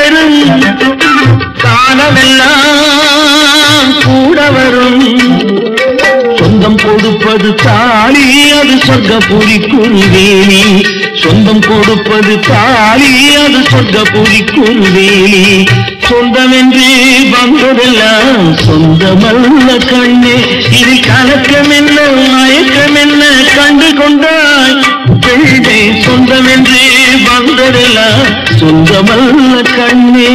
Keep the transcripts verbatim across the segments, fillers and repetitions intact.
வேறு காலமெல்லாம் கூட வரும் சொந்தம் கொடுப்பது தாலி அது சொர்க்கபுரிக்குள் வேலி சொந்தம் கொடுப்பது தாலி அது சொர்க்கபுரிக்குள் வேலி சொந்தமென்று வந்ததெல்லாம் சொந்தமல்ல கண்ணே இது கலக்கம் என்ன மயக்கம் என்ன கண்டு கொண்டாய் பெண்ணே சொந்தமென்று வந்ததெல்லாம் சொந்தமல்ல கண்ணே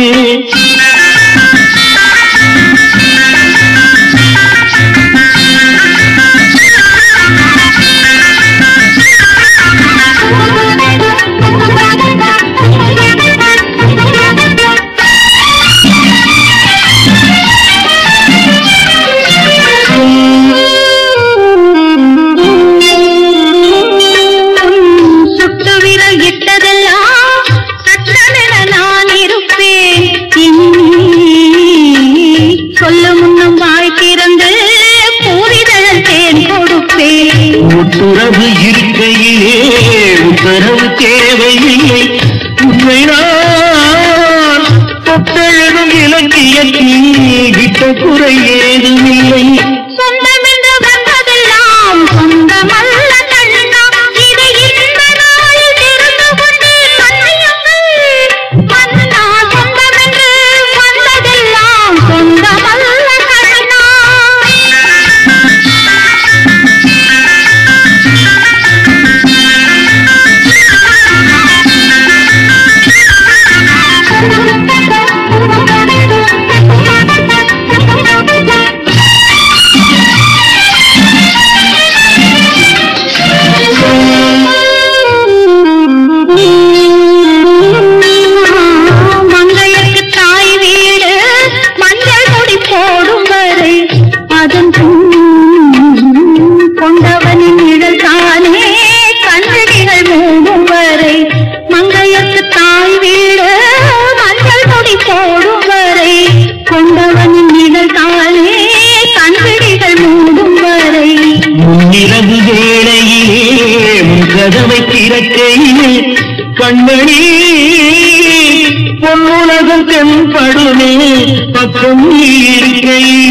உறவு இருக்கையிலே உத்தரவு தேவையில்லை உண்மை நான் தொட்டெழுதும் இலக்கியத்தில் விட்ட குறை ஏதுமில்லை சொந்தம் என்று வந்ததெல்லாம் சொந்தமல்ல கண்ணா இதை இந்த நாளில் தெரிந்து கொண்டு கண்ணியங்கள் மன்னா சொந்தம் என்று வந்ததெல்லாம் சொந்தமல்ல கண்ணா மங்கையருக்கு தாய் வீடு மஞ்சள் முடி போடும் வரை அதன் கொண்டவனின் நிழல் தானே கண்ணிகள் மூடும் வரை மங்கையருக்கு தாய் வீடு மஞ்சள் முடி போடும் வரை கொண்டவனின் நிழல் தானே கண்ணிகள் மூடும் வரை முன்னிரவு வேளையிலே முன்கதவை திறக்கையிலே கண்மணி பொன்னுலகம் தென்படுமே பக்கம் இருக்கையிலே